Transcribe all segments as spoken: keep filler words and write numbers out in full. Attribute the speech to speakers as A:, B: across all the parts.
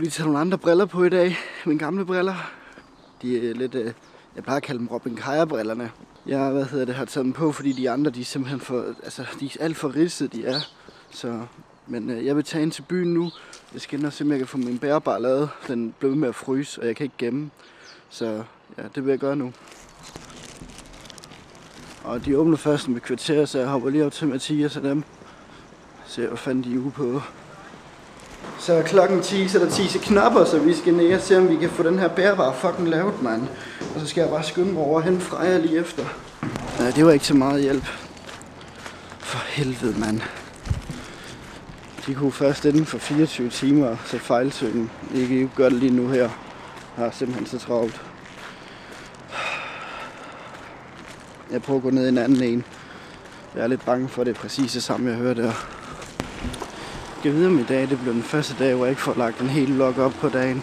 A: lige tage nogle andre briller på i dag. Mine gamle briller. De er lidt, øh, jeg plejer at kalde dem Robin Kaja-brillerne. Jeg hvad hedder det, har taget dem på, fordi de andre, de er simpelthen for, altså, de er alt for ridset, de er. Så, men øh, jeg vil tage ind til byen nu. Jeg skal ind og se, om jeg kan få min bærbar lavet. Den blev ved med at fryse, og jeg kan ikke gemme. Så ja, det vil jeg gøre nu. Og de åbner først med kvarter, så jeg hopper lige op til Mathias og dem. Se, hvad fanden de er ude på. Så er klokken ti, så er der ti knapper, så vi skal ned og se, om vi kan få den her bærbar fucking lavet, mand. Og så skal jeg bare skynde mig over hen fra jer lige efter. Nej, det var ikke så meget hjælp. For helvede, mand. De kunne først inden for fireogtyve timer, så fejlsøgning. I kan jo gøre det lige nu her. Jeg har simpelthen så travlt. Jeg prøver at gå ned i en anden en. Jeg er lidt bange for, det er præcis det samme, jeg hører der. Jeg ved om i dag, det blev den første dag, hvor jeg ikke får lagt en hel log op på dagen.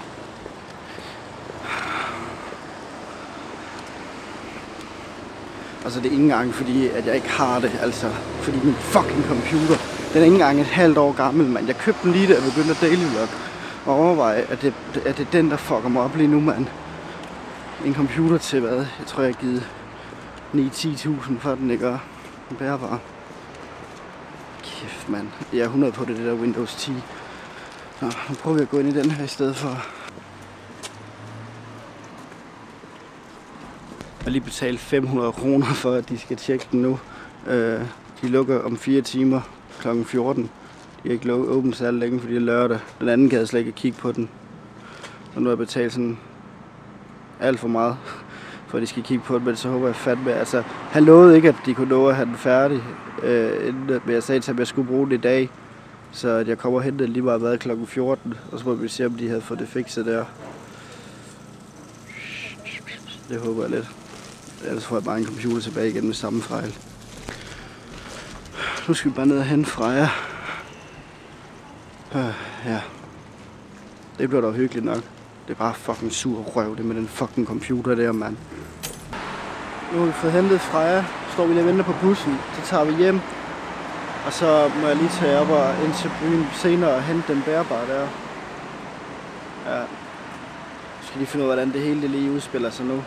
A: Altså det er ikke engang fordi, at jeg ikke har det, altså fordi min fucking computer, den er ikke engang et halvt år gammel, mand. Jeg købte den lige da jeg begyndte at daily log, og overveje, at det, at det er den, der fucker mig op lige nu, mand. En computer til hvad? Jeg tror, jeg har givet ni til ti tusind for den, ikke? En bærbar. Kæft, mand. Jeg er hundrede på det, det der Windows ti. Nå, nu prøver vi at gå ind i den her i stedet for. Jeg har lige betalt fem hundrede kroner for, at de skal tjekke den nu. De lukker om fire timer klokken fjorten. De er ikke åbent særlig længe, fordi det er lørdag. Den anden kan jeg slet ikke kigge på den. Og nu har jeg betalt sådan alt for meget, for at de skal kigge på den, men så håber jeg fandme. Altså, han lovede ikke, at de kunne love at have den færdig, øh, men jeg sagde til ham, at jeg skulle bruge den i dag. Så at jeg kommer og henter lige meget hvad klokken fjorten, og så må vi se, om de havde fået det fikset der. Det håber jeg lidt. Ellers får jeg bare en computer tilbage igen med samme fejl. Nu skal vi bare ned og hente Freja. Øh, ja. Det bliver dog hyggeligt nok. Det er bare fucking sur røv, det med den fucking computer der, mand. Nu har vi fået hentet Freja. Står vi lige og venter på bussen. Så tager vi hjem. Og så må jeg lige tage op og ind til byen senere og hente den bærbar der. Ja. Jeg skal lige finde ud af, hvordan det hele det lige udspiller sig nu.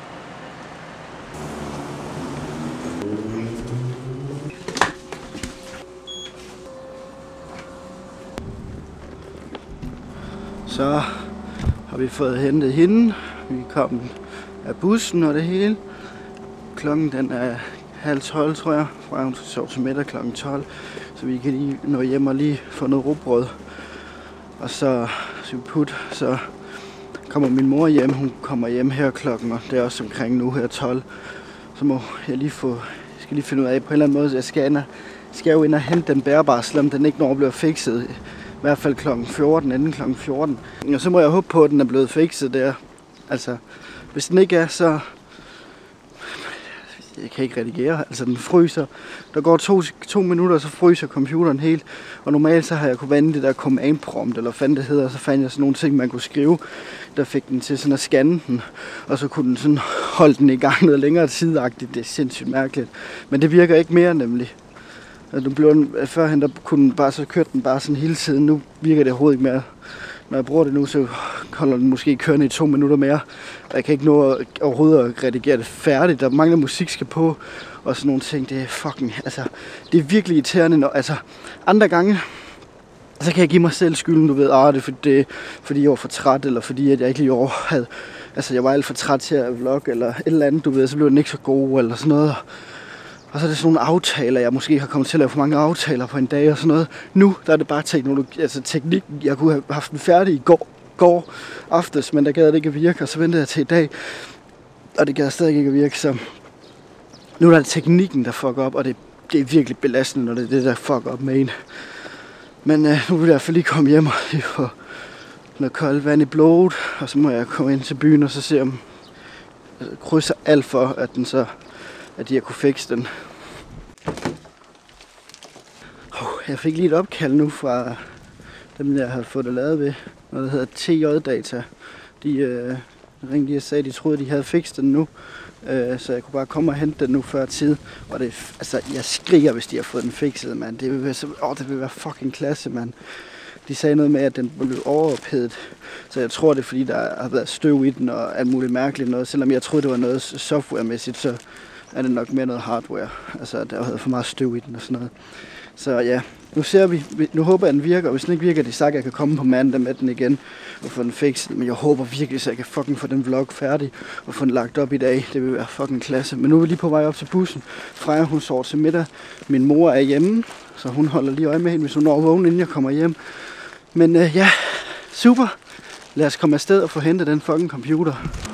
A: Så har vi fået hentet hende. Vi er kommet af bussen og det hele. Klokken den er halv tolv, tror jeg. Fra hun skal sove til middag klokken tolv. Så vi kan lige nå hjem og lige få noget rugbrød. Og så skal vi putte, så kommer min mor hjem. Hun kommer hjem her klokken, og det er også omkring nu her tolv. Så må jeg lige få, jeg skal lige finde ud af på en eller anden måde, jeg skal, ind og, skal jeg jo ind og hente den bærbare, selvom den ikke når bliver fikset. I hvert fald klokken fjorten, inden klokken fjorten. Og så må jeg håbe på, at den er blevet fikset der. Altså, hvis den ikke er, så... Jeg kan ikke redigere. Altså, den fryser. Der går to, to minutter, så fryser computeren helt. Og normalt så har jeg kunne vende det der command prompt, eller hvad fanden det hedder. Så fandt jeg sådan nogle ting, man kunne skrive. Der fik den til sådan at scanne den. Og så kunne den sådan holde den i gang noget længere tidagtigt. Det er sindssygt mærkeligt. Men det virker ikke mere nemlig. Altså, den, førhen der kunne den bare, så kørte den bare sådan hele tiden. Nu virker det overhovedet ikke mere. Når jeg bruger det nu, så holder den måske kørende i to minutter mere. Og jeg kan ikke nå at, overhovedet at redigere det færdigt. Der mangler musik skal på og sådan nogle ting. Det er fucking, altså, det er virkelig irriterende. Når, altså, andre gange, så kan jeg give mig selv skylden, du ved, ah, det er fordi, det, fordi jeg var for træt, eller fordi at jeg ikke lige over havde, altså jeg var alt for træt til at vlogge, eller et eller andet, du ved, så blev den ikke så god, eller sådan noget. Og så er det sådan nogle aftaler, jeg måske har kommet til at lave for mange aftaler på en dag og sådan noget. Nu der er det bare teknologi, altså teknik. Jeg kunne have haft den færdig i går, går aftes, men der gad det ikke at virke, og så ventede jeg til i dag, og det gad stadig ikke at virke. Så nu er det teknikken, der fucker op, og det, det er virkelig belastende, når det er det, der fucker op med en. Men øh, nu vil jeg i hvert fald lige komme hjem og lige få noget koldt vand i blodet, og så må jeg komme ind til byen og så se, om jeg krydser alt for, at den så... at jeg kunne fikse den. Jeg fik lige et opkald nu fra dem, jeg havde fået det lavet ved. Noget, der hedder T J-data. De øh, ringede lige og sagde, at de troede, at de havde fikset den nu. Øh, så jeg kunne bare komme og hente den nu før tid. Og det, altså, jeg skriger, hvis de har fået den fikset, mand. Det vil være, så, åh, det vil være fucking klasse, mand. De sagde noget med, at den blev overophedet. Så jeg tror, det er fordi, der har været støv i den og alt muligt mærkeligt noget. Selvom jeg troede, det var noget softwaremæssigt, så er det nok mere noget hardware. Altså, der har været for meget støv i den og sådan noget. Så ja, nu ser vi. Nu håber jeg, den virker. Og hvis den ikke virker, det sagt, at jeg kan komme på mandag med den igen og få den fikset. Men jeg håber virkelig, så jeg kan fucking få den vlog færdig og få den lagt op i dag. Det vil være fucking klasse. Men nu er vi lige på vej op til bussen. Freja, hun sover til middag. Min mor er hjemme, så hun holder lige øje med hende, hvis hun når vågen, inden jeg kommer hjem. Men øh, ja, super. Lad os komme afsted og få hentet den fucking computer.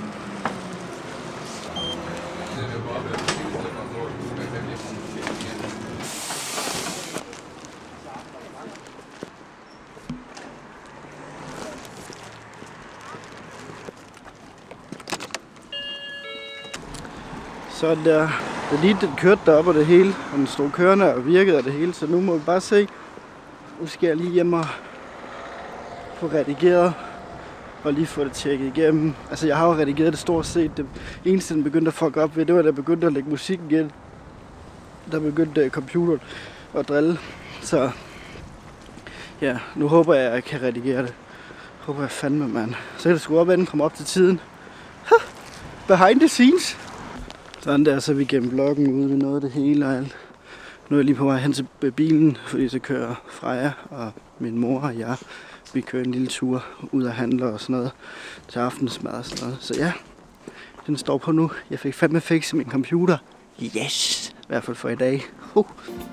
A: Så der, det er lige, den kørte deroppe og det hele, og den stod kørende og virkede og det hele, så nu må vi bare se. Nu skal jeg lige hjem og få redigeret og lige få det tjekket igennem. Altså jeg har jo redigeret det stort set. Det eneste, den begyndte at fuck op ved, det var, at jeg begyndte at lægge musik igen. Der begyndte computeren at drille. Så ja, nu håber jeg, at jeg kan redigere det. Håber jeg fandme, mand. Så kan det sgu op, at den kommer op til tiden. Ha! Behind the scenes. Sådan der, så er vi gennem bloggen ude ved noget af det hele og alt. Nu er jeg lige på vej hen til bilen, fordi så kører Freja og min mor og jeg. Vi kører en lille tur ud og handler og sådan noget til aftensmad og sådan noget. Så ja, den står på nu. Jeg fik fandme fikset min computer. Yes! I hvert fald for i dag. Uh.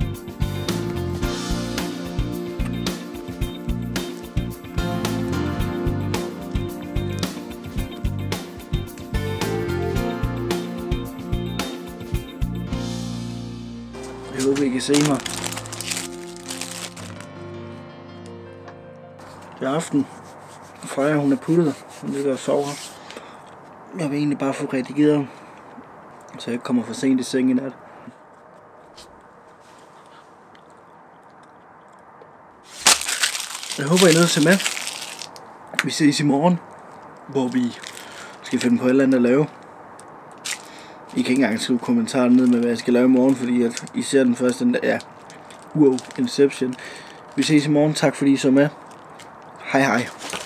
A: Jeg håber, I kan se mig. Det er aften. Freja, hun er puttet. Hun ligger og sover. Jeg vil egentlig bare få redigeret, så jeg ikke kommer for sent i seng i nat. Jeg håber, I er nødt til med. Vi ses i morgen, hvor vi skal finde på et eller andet at lave. I kan ikke engang skrive kommentarer ned med, hvad jeg skal lave i morgen, fordi at I ser den første, den der, ja, wow, Inception. Vi ses i morgen. Tak fordi I så med. Hej hej.